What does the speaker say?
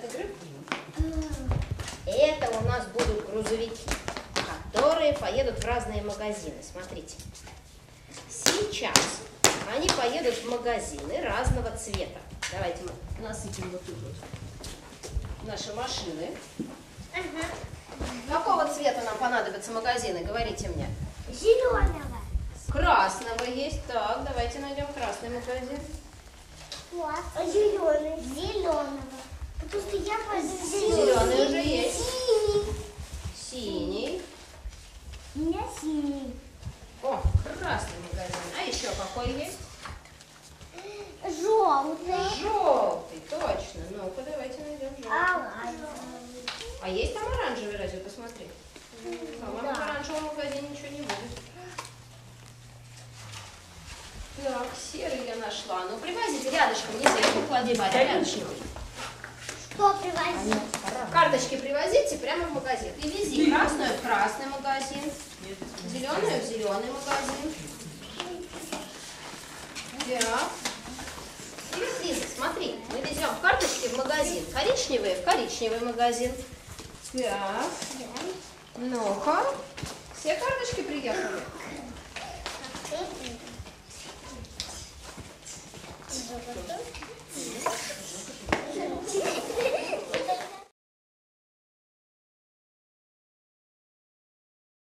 игры? Это у нас будут грузовики, которые поедут в разные магазины. Смотрите. Сейчас они поедут в магазины разного цвета. Давайте мы насыпем вот тут вот наши машины. Какого цвета нам понадобятся магазины? Говорите мне. Зеленого. Красного есть. Так, давайте найдем красный магазин. Вот. А зеленый? Зеленого. Потому что я Зеленый уже есть. Синий. Синий. У меня синий. О, красный магазин. А еще какой есть? Желтый. Желтый, точно. Ну-ка, давайте найдем желтый. А есть там оранжевый, разве? Посмотри. По-моему, в оранжевом магазине ничего не будет. Так, серый я нашла. Ну, привозите рядышком, не сверху клади, Варя, рядышком. Что привозить? Карточки привозите прямо в магазин. И вези красную в красный магазин, зеленую в зеленый магазин. Так. Привет, Лиза, смотри, мы везем карточки в магазин. Коричневые в коричневый магазин. Так. Ну-ка. Все карточки приехали?